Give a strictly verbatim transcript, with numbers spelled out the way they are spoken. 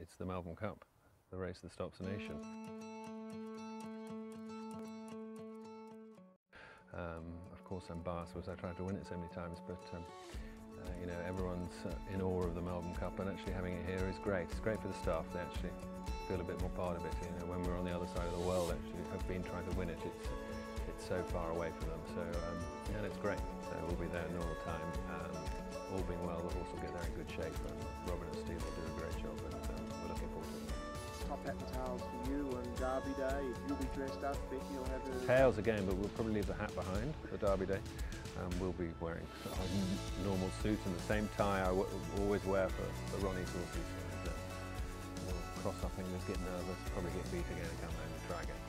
it's the Melbourne Cup, the race that stops a nation. Um, of course I'm biased because I tried to win it so many times, but um, uh, you know, everyone's uh, in awe of the Melbourne Cup, and actually having it here is great. It's great for the staff. They actually feel a bit more part of it. You know, when we're on the other side of the world, actually, have been trying to win it. It's it's so far away from them. So um, and it's great. So we'll be there in normal time. Um, all being well, the horse will get there in good shape, and Robin and Steve will do a great job, and um, we're looking forward to it. Top hat and tails for you on Derby Day. If you'll be dressed up, Becky will have her... Tails again, but we'll probably leave the hat behind for Derby Day. Um, we'll be wearing our normal suit and the same tie I w always wear for, for Ronnie's horses. And, uh, we'll cross our fingers, get nervous, probably get beat again and come home and try again.